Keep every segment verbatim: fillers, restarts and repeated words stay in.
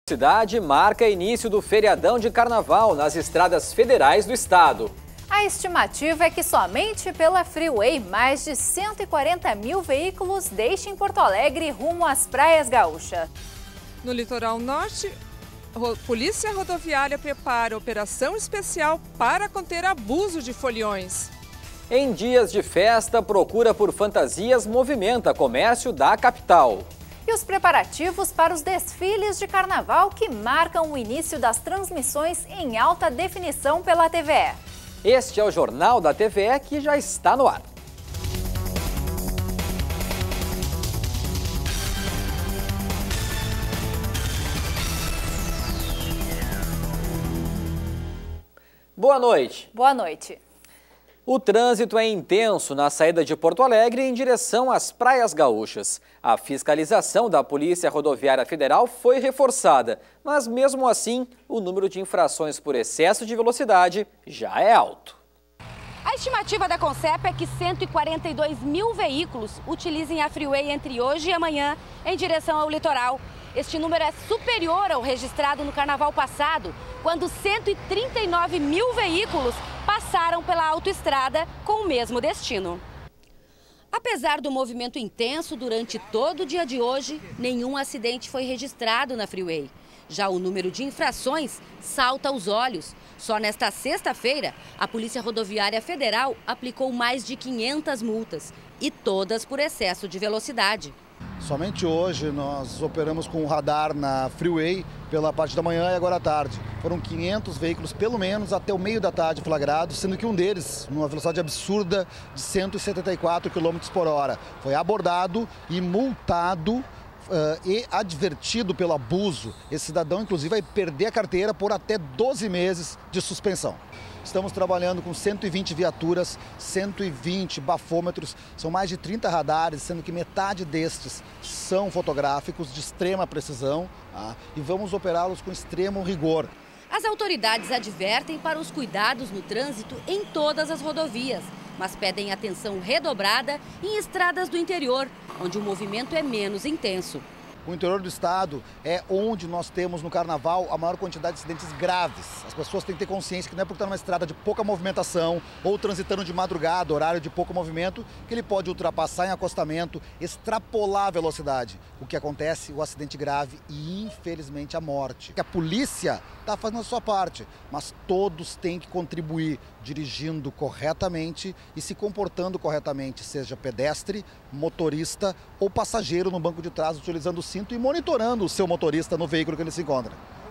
Cidade marca início do feriadão de carnaval nas estradas federais do estado. A estimativa é que somente pela Freeway mais de cento e quarenta mil veículos deixem Porto Alegre rumo às praias gaúchas. No litoral norte, a Polícia Rodoviária prepara operação especial para conter abuso de foliões. Em dias de festa, procura por fantasias movimenta comércio da capital. E os preparativos para os desfiles de carnaval que marcam o início das transmissões em alta definição pela T V E. Este é o Jornal da T V E que já está no ar. Boa noite. Boa noite. O trânsito é intenso na saída de Porto Alegre em direção às praias gaúchas. A fiscalização da Polícia Rodoviária Federal foi reforçada, mas mesmo assim, o número de infrações por excesso de velocidade já é alto. A estimativa da Concepa é que cento e quarenta e dois mil veículos utilizem a Freeway entre hoje e amanhã em direção ao litoral. Este número é superior ao registrado no carnaval passado, quando cento e trinta e nove mil veículos passaram pela autoestrada com o mesmo destino. Apesar do movimento intenso durante todo o dia de hoje, nenhum acidente foi registrado na Freeway. Já o número de infrações salta aos olhos. Só nesta sexta-feira, a Polícia Rodoviária Federal aplicou mais de quinhentas multas, e todas por excesso de velocidade. Somente hoje nós operamos com o radar na Freeway pela parte da manhã e agora à tarde. Foram quinhentos veículos, pelo menos, até o meio da tarde flagrados, sendo que um deles, numa velocidade absurda de cento e setenta e quatro quilômetros por hora, foi abordado e multado Uh, e advertido pelo abuso. Esse cidadão, inclusive, vai perder a carteira por até doze meses de suspensão. Estamos trabalhando com cento e vinte viaturas, cento e vinte bafômetros, são mais de trinta radares, sendo que metade destes são fotográficos de extrema precisão, tá? E vamos operá-los com extremo rigor. As autoridades advertem para os cuidados no trânsito em todas as rodovias, mas pedem atenção redobrada em estradas do interior, onde o movimento é menos intenso. O interior do estado é onde nós temos no carnaval a maior quantidade de acidentes graves. As pessoas têm que ter consciência que não é por estar numa estrada de pouca movimentação ou transitando de madrugada, horário de pouco movimento, que ele pode ultrapassar em acostamento, extrapolar a velocidade. O que acontece? O acidente grave e, infelizmente, a morte. A polícia está fazendo a sua parte, mas todos têm que contribuir dirigindo corretamente e se comportando corretamente, seja pedestre, motorista ou passageiro no banco de trás, utilizando o cinto e monitorando o seu motorista no veículo que ele se encontra.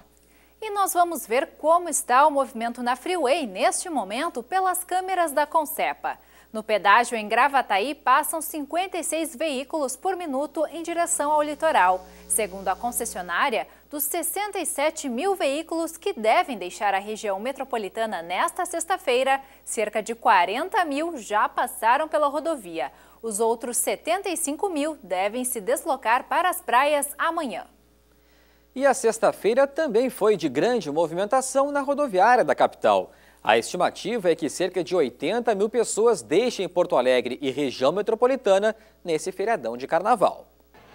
E nós vamos ver como está o movimento na Freeway neste momento pelas câmeras da Concepa. No pedágio em Gravataí passam cinquenta e seis veículos por minuto em direção ao litoral. Segundo a concessionária, dos sessenta e sete mil veículos que devem deixar a região metropolitana nesta sexta-feira, cerca de quarenta mil já passaram pela rodovia. Os outros setenta e cinco mil devem se deslocar para as praias amanhã. E a sexta-feira também foi de grande movimentação na rodoviária da capital. A estimativa é que cerca de oitenta mil pessoas deixem Porto Alegre e região metropolitana nesse feriadão de carnaval.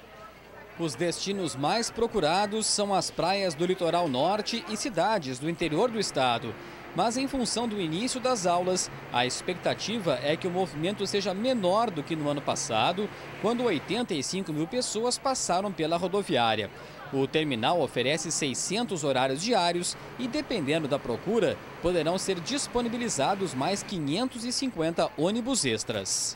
Os destinos mais procurados são as praias do litoral norte e cidades do interior do estado. Mas em função do início das aulas, a expectativa é que o movimento seja menor do que no ano passado, quando oitenta e cinco mil pessoas passaram pela rodoviária. O terminal oferece seiscentos horários diários e, dependendo da procura, poderão ser disponibilizados mais quinhentos e cinquenta ônibus extras.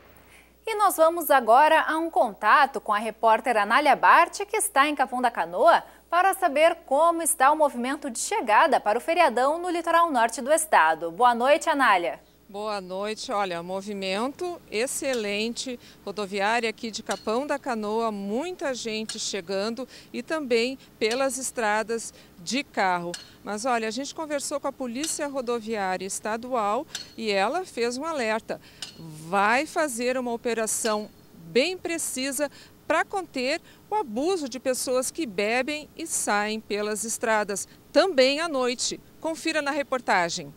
E nós vamos agora a um contato com a repórter Anália Bart, que está em Capão da Canoa, para saber como está o movimento de chegada para o feriadão no litoral norte do estado. Boa noite, Anália. Boa noite. Olha, movimento excelente, rodoviária aqui de Capão da Canoa, muita gente chegando e também pelas estradas de carro. Mas olha, a gente conversou com a Polícia Rodoviária Estadual e ela fez um alerta. Vai fazer uma operação bem precisa para conter o abuso de pessoas que bebem e saem pelas estradas, também à noite. Confira na reportagem.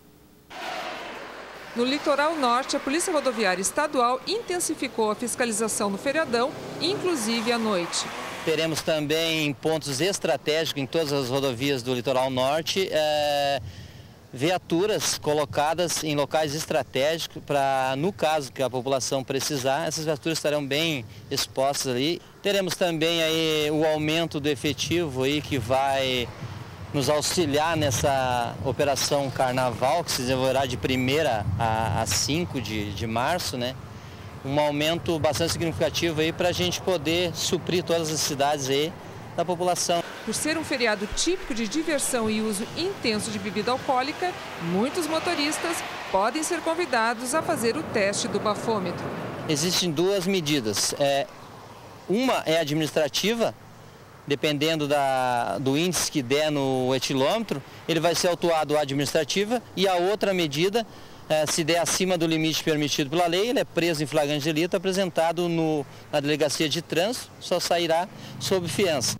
No litoral norte, a Polícia Rodoviária Estadual intensificou a fiscalização no feriadão, inclusive à noite. Teremos também pontos estratégicos em todas as rodovias do litoral norte, é, viaturas colocadas em locais estratégicos para, no caso que a população precisar, essas viaturas estarão bem expostas ali. Teremos também aí o aumento do efetivo aí que vai nos auxiliar nessa operação Carnaval, que se desenvolverá de primeira a cinco de, de março, né? Um aumento bastante significativo aí para a gente poder suprir todas as necessidades aí da população. Por ser um feriado típico de diversão e uso intenso de bebida alcoólica, muitos motoristas podem ser convidados a fazer o teste do bafômetro. Existem duas medidas. É, uma é administrativa, dependendo da, do índice que der no etilômetro, ele vai ser autuado administrativa, e a outra medida, é, se der acima do limite permitido pela lei, ele é preso em flagrante delito, apresentado no, na delegacia de trânsito, só sairá sob fiança.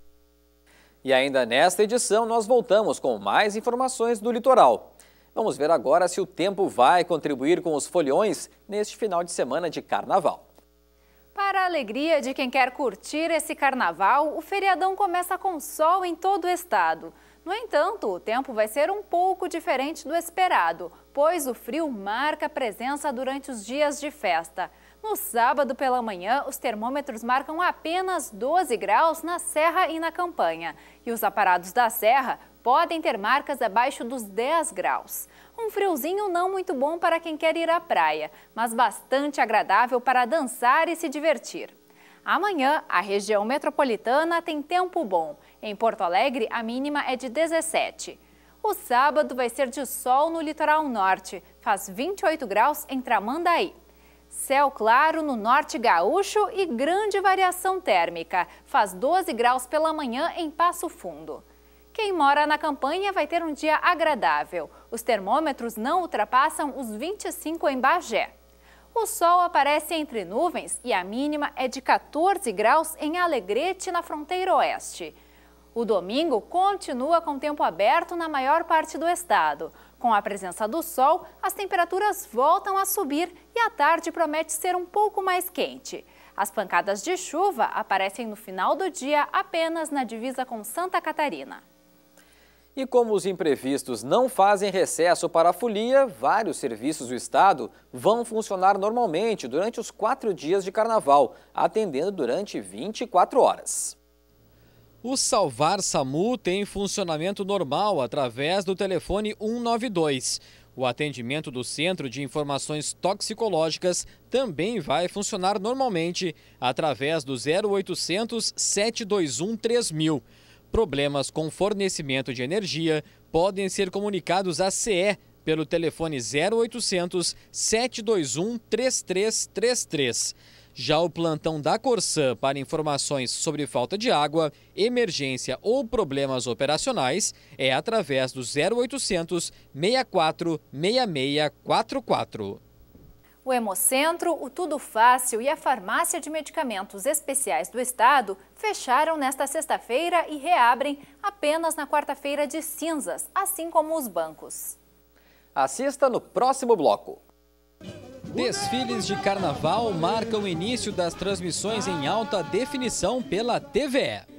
E ainda nesta edição nós voltamos com mais informações do litoral. Vamos ver agora se o tempo vai contribuir com os foliões neste final de semana de carnaval. Para a alegria de quem quer curtir esse carnaval, o feriadão começa com sol em todo o estado. No entanto, o tempo vai ser um pouco diferente do esperado, pois o frio marca presença durante os dias de festa. No sábado pela manhã, os termômetros marcam apenas doze graus na Serra e na Campanha. E os aparados da Serra podem ter marcas abaixo dos dez graus. Um friozinho não muito bom para quem quer ir à praia, mas bastante agradável para dançar e se divertir. Amanhã, a região metropolitana tem tempo bom. Em Porto Alegre, a mínima é de dezessete. O sábado vai ser de sol no litoral norte, faz vinte e oito graus em Tramandaí. Céu claro no norte gaúcho e grande variação térmica, faz doze graus pela manhã em Passo Fundo. Quem mora na Campanha vai ter um dia agradável. Os termômetros não ultrapassam os vinte e cinco em Bagé. O sol aparece entre nuvens e a mínima é de quatorze graus em Alegrete, na fronteira oeste. O domingo continua com tempo aberto na maior parte do estado. Com a presença do sol, as temperaturas voltam a subir e a tarde promete ser um pouco mais quente. As pancadas de chuva aparecem no final do dia apenas na divisa com Santa Catarina. E como os imprevistos não fazem recesso para a folia, vários serviços do estado vão funcionar normalmente durante os quatro dias de carnaval, atendendo durante vinte e quatro horas. O Salvar SAMU tem funcionamento normal através do telefone um nove dois. O atendimento do Centro de Informações Toxicológicas também vai funcionar normalmente através do zero oitocentos, sete dois um, três mil. Problemas com fornecimento de energia podem ser comunicados à C E pelo telefone zero oitocentos, sete dois um, três três três três. Já o plantão da Corsã para informações sobre falta de água, emergência ou problemas operacionais é através do zero oitocentos, seis quatro seis seis quatro quatro. O Hemocentro, o Tudo Fácil e a Farmácia de Medicamentos Especiais do Estado fecharam nesta sexta-feira e reabrem apenas na quarta-feira de cinzas, assim como os bancos. Assista no próximo bloco. Desfiles de carnaval marcam o início das transmissões em alta definição pela T V E.